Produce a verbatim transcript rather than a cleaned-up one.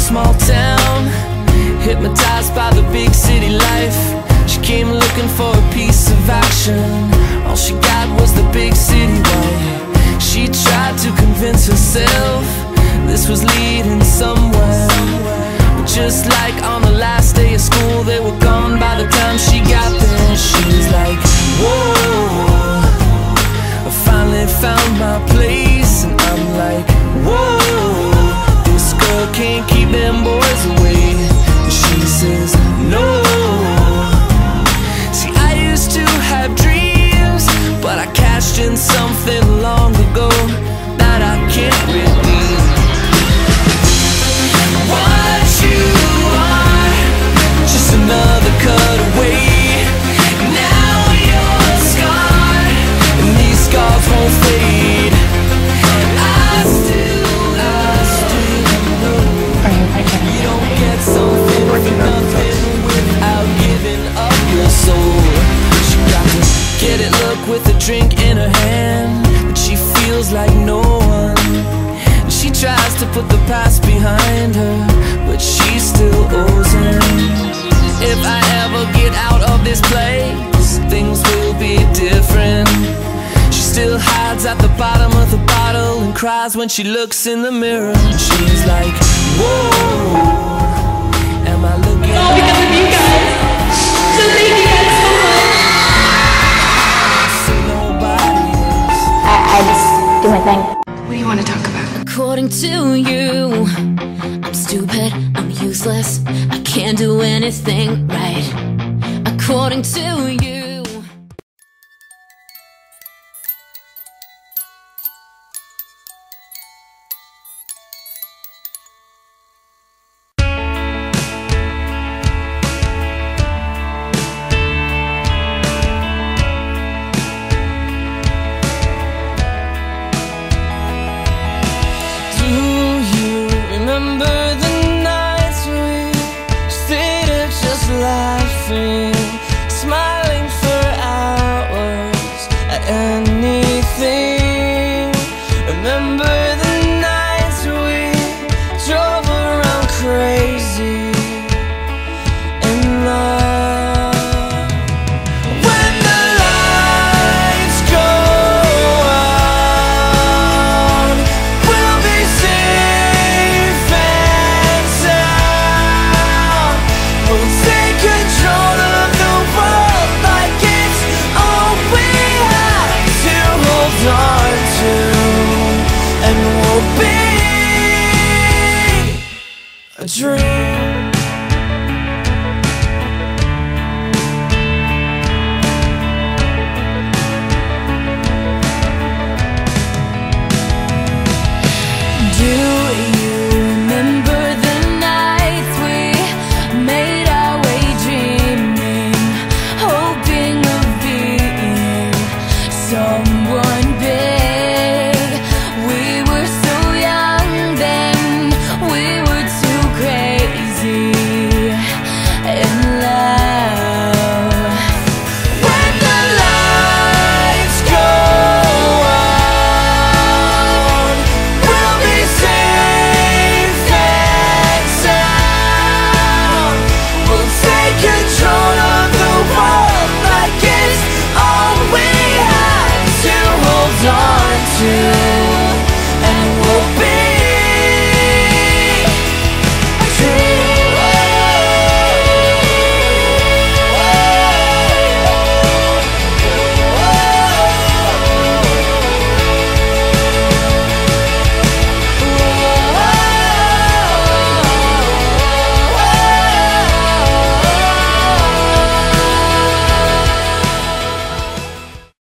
small town, hypnotized by the big city life. She came looking for a piece of action. All she got was the big city life. She tried to convince herself this was leading somewhere, but just like on the last day of school, they were gone by the time she got there. She was like, whoa, I finally found my place. And I'm like, whoa, this girl can't keep them boys away. And she says, no. See, I used to have dreams, but I cashed in something long ago that I can't redeem. What you are, just another cutaway. Now you're scarred, and these scars won't fade. I still, I still know you don't get something for nothing without giving up your soul. She got to get it, look, with a drink in her hand, but she feels like no one. She tries to put the past behind her, but she still owes him. If I ever get out of this place, things will be different. She still hides at the bottom of the bottle and cries when she looks in the mirror. She's like, whoa, am I looking? All because of you guys. So thank you guys so much. See nobody else. I, I just do my thing. What do you want to talk about? According to you, I'm stupid, I'm useless, I can't do anything right. According to you. Remember the nights we stayed up just laughing, smiling for hours at anything. Remember the nights we drove around crazy in love. When the lights go out, we'll be safe and sound. We'll take control of the world like it's all we have to hold on to, and we'll be a dream.